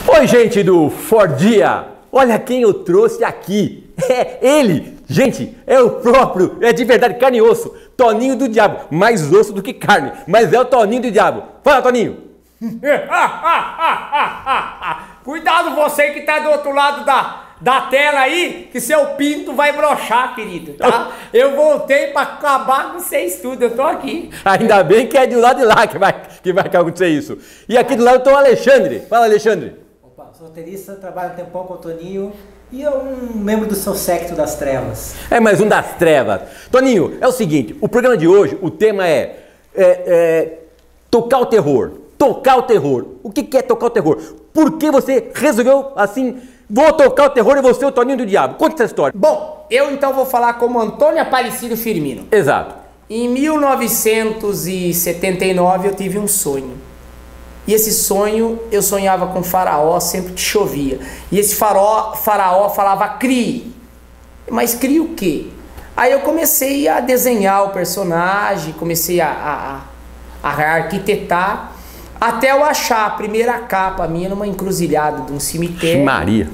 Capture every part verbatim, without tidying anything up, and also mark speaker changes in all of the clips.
Speaker 1: Oi, gente do Fordia! Olha quem eu trouxe aqui! É ele! Gente, é o próprio, é de verdade, carne e osso, Toninho do Diabo. Mais osso do que carne, mas é o Toninho do Diabo. Fala, Toninho!
Speaker 2: Cuidado você que tá do outro lado da, da tela aí, que seu pinto vai broxar, querido, tá? Eu voltei pra acabar com vocês tudo, eu tô aqui.
Speaker 1: Ainda bem que é do lado de lá que vai, que vai acontecer isso. E aqui do lado tá o Alexandre. Fala, Alexandre.
Speaker 3: Opa, sou roteirista, trabalho um tempão com o Toninho e é um membro do seu secto das trevas.
Speaker 1: É mais um das trevas. Toninho, é o seguinte, o programa de hoje, o tema é, é, é tocar o terror. Tocar o terror. O que, que é tocar o terror? Por que você resolveu assim, vou tocar o terror e vou ser o Toninho do Diabo? Conta essa história.
Speaker 2: Bom, eu então vou falar como Antônio Aparecido Firmino.
Speaker 1: Exato.
Speaker 2: Em mil novecentos e setenta e nove eu tive um sonho. E esse sonho, eu sonhava com faraó sempre que chovia. E esse faraó, faraó falava crie. Mas crie o quê? Aí eu comecei a desenhar o personagem, comecei a, a, a arquitetar, até eu achar a primeira capa minha numa encruzilhada de um cemitério.
Speaker 1: Maria.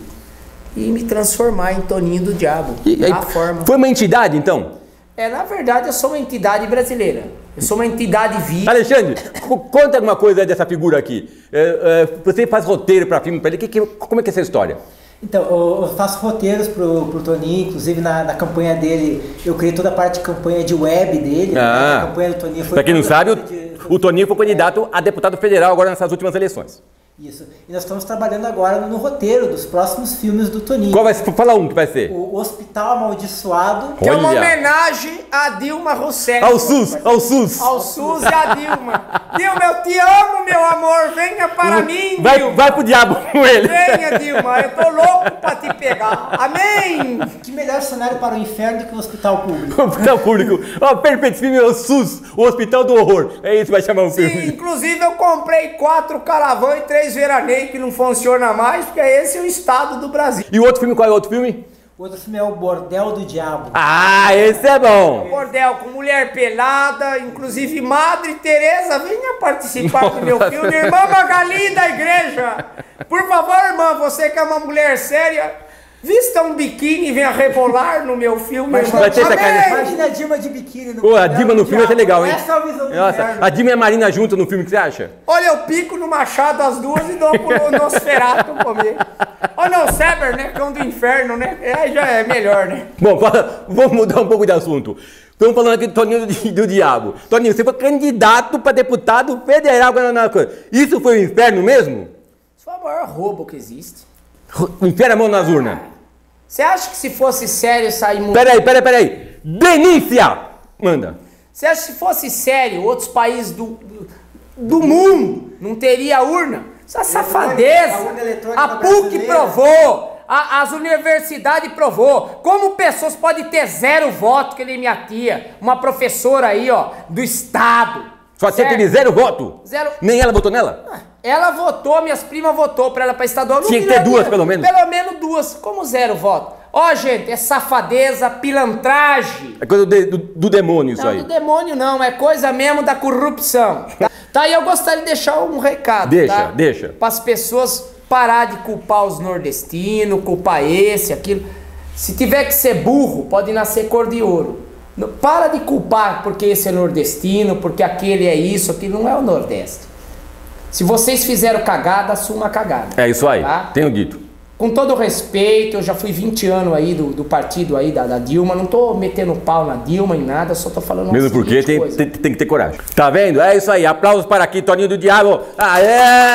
Speaker 2: E me transformar em Toninho do Diabo.
Speaker 1: E,
Speaker 2: da
Speaker 1: aí,
Speaker 2: forma.
Speaker 1: Foi uma entidade, então?
Speaker 2: É, na verdade eu sou uma entidade brasileira. Eu sou uma entidade viva.
Speaker 1: Alexandre, conta alguma coisa dessa figura aqui. É, é, você faz roteiro para filme, para ele. Que, que, como é que é essa história?
Speaker 3: Então, eu, eu faço roteiros pro, pro Toninho, inclusive na, na campanha dele, eu criei toda a parte de campanha de web dele.
Speaker 1: Ah,
Speaker 3: né? A campanha do Toninho foi...
Speaker 1: Para quem não sabe,
Speaker 3: de,
Speaker 1: o, o Toninho foi candidato a deputado federal agora nessas últimas eleições.
Speaker 3: Isso. E nós estamos trabalhando agora no roteiro dos próximos filmes do Toninho.
Speaker 1: Qual vai ser? Fala um que vai ser.
Speaker 3: O Hospital Amaldiçoado.
Speaker 2: Que é uma
Speaker 1: Olha.
Speaker 2: homenagem a Dilma Rousseff.
Speaker 1: Ao SUS, ao SUS.
Speaker 2: Ao SUS e a Dilma. Dilma, eu te amo, meu amor. Venha para mim,
Speaker 1: Vai,
Speaker 2: Dilma.
Speaker 1: vai pro diabo com ele.
Speaker 2: Venha, Dilma. Eu tô louco pra te pegar. Amém.
Speaker 3: Que melhor cenário para o inferno do que o hospital público.
Speaker 1: O hospital público. Ó, perfeito, esse filme é o SUS, o Hospital do Horror. É isso que vai chamar o
Speaker 2: Sim,
Speaker 1: filme.
Speaker 2: inclusive eu comprei quatro caravão e três veraneios que não funciona mais, porque esse é o estado do Brasil.
Speaker 1: E o outro filme, qual é o outro filme?
Speaker 3: O outro filme é o Bordel do Diabo.
Speaker 1: Ah, esse é bom.
Speaker 2: Bordel com mulher pelada, inclusive Madre Teresa, venha participar do meu filme. Irmã Magali da igreja. Por favor, irmã, você que é uma mulher séria, vista um biquíni e venha rebolar no meu filme.
Speaker 3: Mas
Speaker 2: Irmã.
Speaker 1: vai ter essa
Speaker 2: Amém.
Speaker 1: cara-
Speaker 3: Imagina a Dilma de biquíni no
Speaker 1: Pô, a
Speaker 3: Bordel
Speaker 1: Dilma
Speaker 3: do
Speaker 1: no filme vai ser
Speaker 3: Diabo.
Speaker 1: legal, hein?
Speaker 3: Essa é a visão do
Speaker 1: Nossa,
Speaker 3: inferno.
Speaker 1: a Dilma e a Marina junto no filme, o que você acha?
Speaker 2: Olha, eu pico no machado as duas e dou pro Nosferatu comer. Ou não, Sever, né? Cão do inferno, né? Aí já é melhor, né?
Speaker 1: Bom, fala- vamos mudar um pouco de assunto. Estamos falando aqui do Toninho do, do Diabo. Toninho, você foi candidato para deputado federal agora na coisa. Isso foi o inferno mesmo?
Speaker 2: Isso foi o maior roubo que existe.
Speaker 1: Enfia a mão nas urnas.
Speaker 2: Você acha que se fosse sério sair muito...
Speaker 1: Peraí, peraí, peraí. Denúncia! Manda.
Speaker 2: Você acha que se fosse sério, outros países do, do, do mundo não teria urna? Essa safadeza.
Speaker 3: A urna eletrônica
Speaker 2: A P U C
Speaker 3: brasileira.
Speaker 2: provou, a, as universidades provou. Como pessoas podem ter zero voto, que nem minha tia, uma professora aí, ó, do estado.
Speaker 1: Sua tia
Speaker 2: certo?
Speaker 1: teve zero voto?
Speaker 2: Zero.
Speaker 1: Nem ela votou nela?
Speaker 2: Ela votou, minhas primas votou pra ela pra estadual.
Speaker 1: Tinha
Speaker 2: Não
Speaker 1: que ter
Speaker 2: queria-
Speaker 1: duas, pelo menos.
Speaker 2: Pelo menos duas. Como zero voto? Ó, gente, é safadeza, pilantragem.
Speaker 1: É coisa do, de- do, do demônio isso
Speaker 2: Não,
Speaker 1: aí.
Speaker 2: do demônio não, é coisa mesmo da corrupção. Tá, tá e eu gostaria de deixar um recado,
Speaker 1: Deixa,
Speaker 2: tá?
Speaker 1: deixa.
Speaker 2: Para as pessoas parar de culpar os nordestinos, culpar esse, aquilo. Se tiver que ser burro, pode nascer cor de ouro. Não- Para de culpar porque esse é nordestino, porque aquele é isso, aquilo não é o Nordeste. Se vocês fizeram cagada, assuma a cagada.
Speaker 1: É isso aí,
Speaker 2: Tá?
Speaker 1: tenho dito.
Speaker 2: Com todo respeito, eu já fui vinte anos aí do, do partido aí da, da Dilma, não tô metendo pau na Dilma em nada, só tô falando uma
Speaker 1: Mesmo porque
Speaker 2: seguinte
Speaker 1: tem,
Speaker 2: coisa.
Speaker 1: tem, tem que ter coragem. Tá vendo? É isso aí. Aplausos para aqui, Toninho do Diabo. Aê!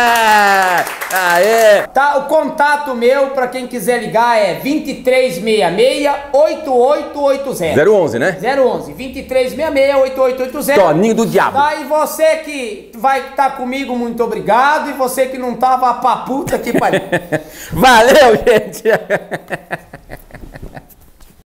Speaker 1: Aê!
Speaker 2: Tá, o contato meu, pra quem quiser ligar, é vinte e três sessenta e seis, oito oito oito zero.
Speaker 1: zero onze, né?
Speaker 2: zero onze, vinte e três sessenta e seis, oito oito oito zero.
Speaker 1: Toninho do Diabo.
Speaker 2: Tá, e você que vai estar comigo, muito obrigado. E você que não tava, pra puta que pariu.
Speaker 1: Valeu, gente!